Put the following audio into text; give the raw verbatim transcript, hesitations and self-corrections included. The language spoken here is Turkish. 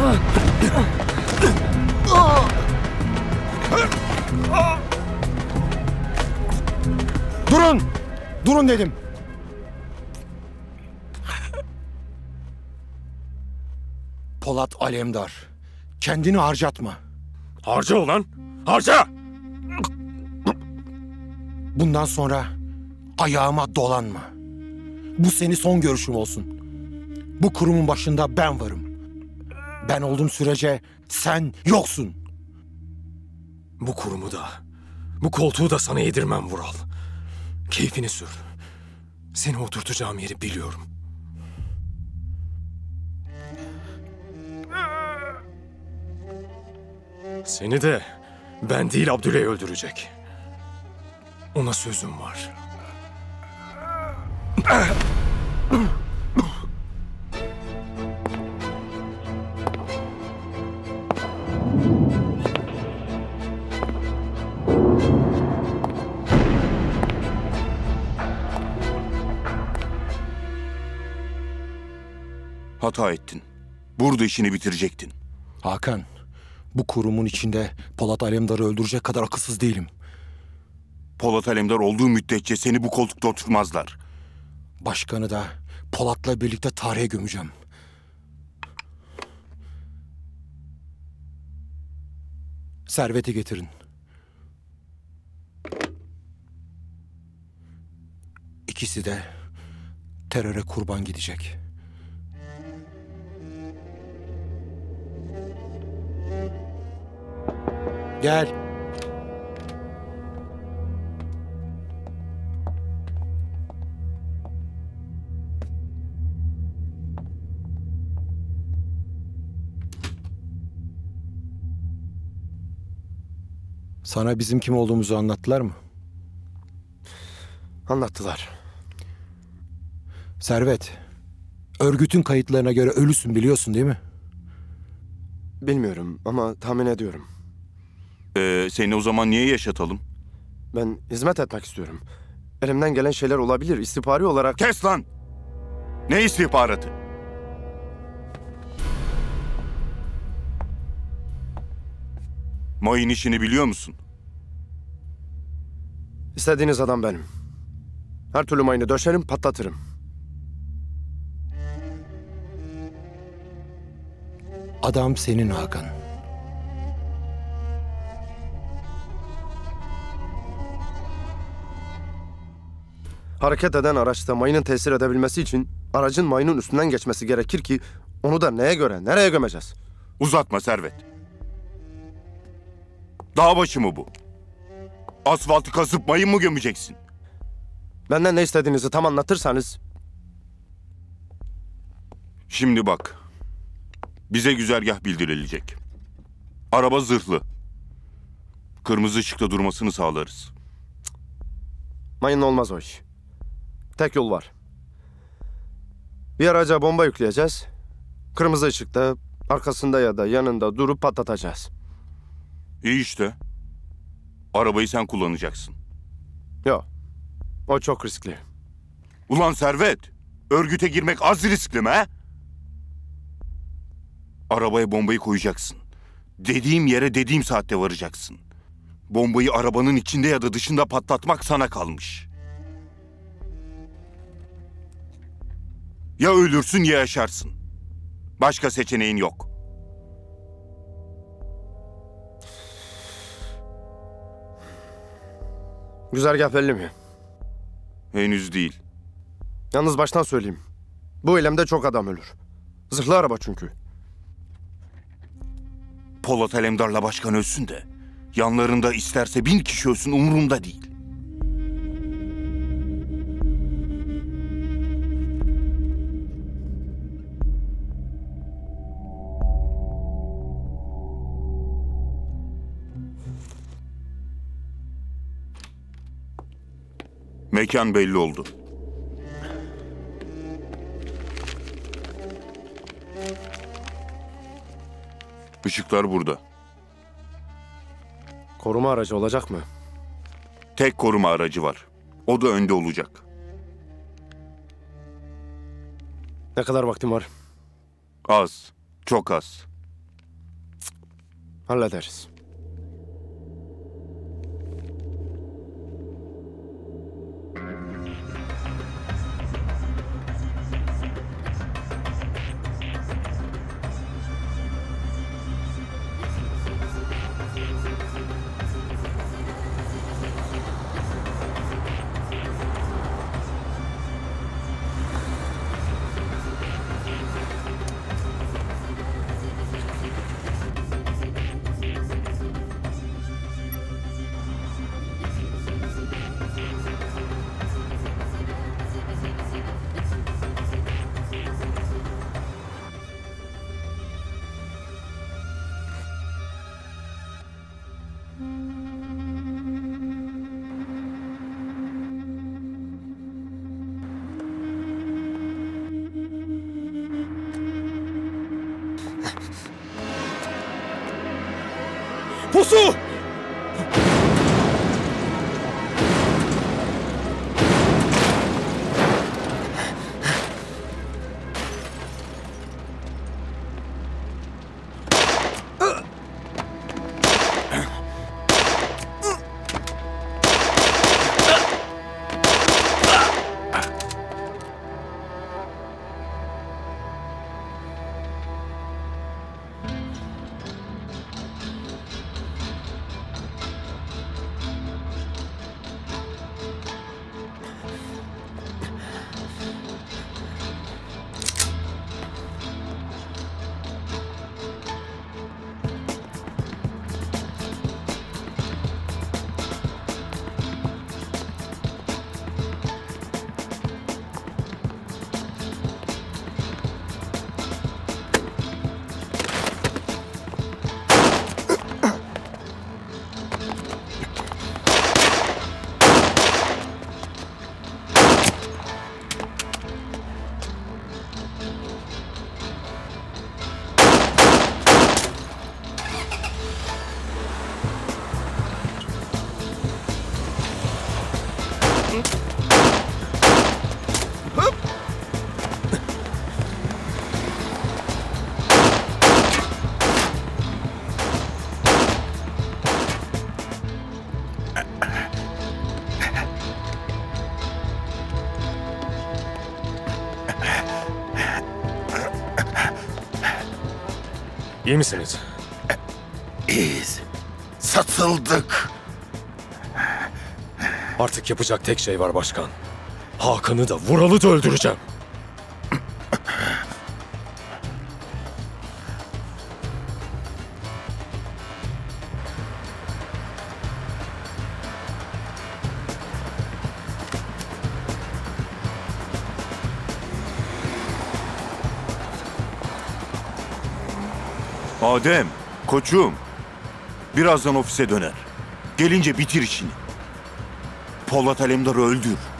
Durun! Durun dedim. Polat Alemdar, kendini harcatma. Harca ulan! Harca! Bundan sonra ayağıma dolanma. Bu senin son görüşüm olsun. Bu kurumun başında ben varım. Ben olduğum sürece sen yoksun. Bu kurumu da, bu koltuğu da sana yedirmem Vural. Keyfini sür. Seni oturtacağım yeri biliyorum. Seni de ben değil Abdüley öldürecek. Ona sözüm var. Hata ettin. Burada işini bitirecektin. Hakan, bu kurumun içinde Polat Alemdar'ı öldürecek kadar akılsız değilim. Polat Alemdar olduğu müddetçe seni bu koltukta oturtmazlar. Başkanı da Polat'la birlikte tarihe gömeceğim. Serveti getirin. İkisi de teröre kurban gidecek. Gel. Sana bizim kim olduğumuzu anlattılar mı? Anlattılar. Servet, örgütün kayıtlarına göre ölüsün biliyorsun değil mi? Bilmiyorum ama tahmin ediyorum. Ee, seni o zaman niye yaşatalım? Ben hizmet etmek istiyorum. Elimden gelen şeyler olabilir. İstihbari olarak... Kes lan! Ne istihbaratı? Mayın işini biliyor musun? İstediğiniz adam benim. Her türlü mayını döşerim, patlatırım. Adam senin Hakan. Hareket eden araçta mayının tesir edebilmesi için aracın mayının üstünden geçmesi gerekir ki onu da neye göre, nereye gömeceğiz? Uzatma Servet. Dağ başı mı bu? Asfaltı kasıp mayın mı gömeceksin? Benden ne istediğinizi tam anlatırsanız... Şimdi bak. Bize güzergah bildirilecek. Araba zırhlı. Kırmızı ışıkta durmasını sağlarız. Mayın olmaz o iş. Tek yol var. Bir araca bomba yükleyeceğiz. Kırmızı ışıkta, arkasında ya da yanında durup patlatacağız. İyi işte. Arabayı sen kullanacaksın. Yok. O çok riskli. Ulan Servet, örgüte girmek az riskli mi he? Arabaya bombayı koyacaksın. Dediğim yere dediğim saatte varacaksın. Bombayı arabanın içinde ya da dışında patlatmak sana kalmış. Ya ölürsün ya yaşarsın. Başka seçeneğin yok. Güzergah belli mi? Henüz değil. Yalnız baştan söyleyeyim. Bu eylemde çok adam ölür. Zırhlı araba çünkü. Polat Alemdar'la başkan ölsün de yanlarında isterse bin kişi ölsün umurumda değil. Mekan belli oldu. Işıklar burada. Koruma aracı olacak mı? Tek koruma aracı var. O da önde olacak. Ne kadar vaktim var? Az, çok az. Hallederiz. Pusu! İyi misiniz? İyiyiz. Satıldık. Artık yapacak tek şey var başkan. Hakan'ı da Vural'ı da öldüreceğim. Adem, koçum. Birazdan ofise döner. Gelince bitir işini. Polat Alemdar'ı öldür.